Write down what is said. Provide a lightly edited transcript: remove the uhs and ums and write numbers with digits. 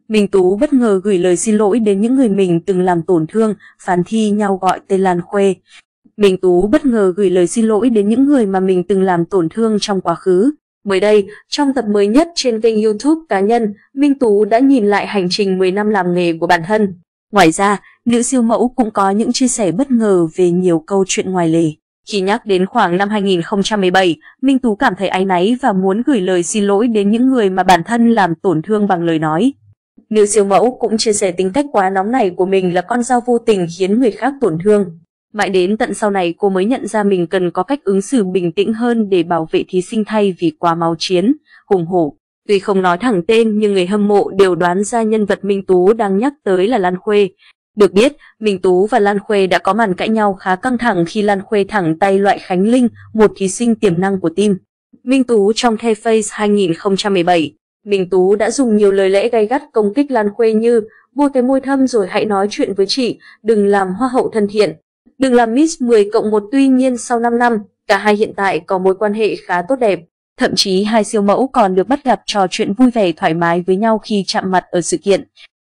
Minh Tú bất ngờ gửi lời xin lỗi đến những người mình từng làm tổn thương, phán thi nhau gọi tên Lan Khuê. Minh Tú bất ngờ gửi lời xin lỗi đến những người mà mình từng làm tổn thương trong quá khứ. Mới đây, trong tập mới nhất trên kênh YouTube cá nhân, Minh Tú đã nhìn lại hành trình 10 năm làm nghề của bản thân. Ngoài ra, nữ siêu mẫu cũng có những chia sẻ bất ngờ về nhiều câu chuyện ngoài lề. Khi nhắc đến khoảng năm 2017, Minh Tú cảm thấy áy náy và muốn gửi lời xin lỗi đến những người mà bản thân làm tổn thương bằng lời nói. Nữ siêu mẫu cũng chia sẻ tính cách quá nóng nảy của mình là con dao vô tình khiến người khác tổn thương. Mãi đến tận sau này cô mới nhận ra mình cần có cách ứng xử bình tĩnh hơn để bảo vệ thí sinh thay vì quá máu chiến, hùng hổ. Tuy không nói thẳng tên nhưng người hâm mộ đều đoán ra nhân vật Minh Tú đang nhắc tới là Lan Khuê. Được biết, Minh Tú và Lan Khuê đã có màn cãi nhau khá căng thẳng khi Lan Khuê thẳng tay loại Khánh Linh, một thí sinh tiềm năng của team. Minh Tú trong The Face 2017, Minh Tú đã dùng nhiều lời lẽ gay gắt công kích Lan Khuê như "Mua cái môi thâm rồi hãy nói chuyện với chị, đừng làm hoa hậu thân thiện, đừng làm Miss 10+1". Tuy nhiên sau 5 năm, cả hai hiện tại có mối quan hệ khá tốt đẹp. Thậm chí hai siêu mẫu còn được bắt gặp trò chuyện vui vẻ thoải mái với nhau khi chạm mặt ở sự kiện.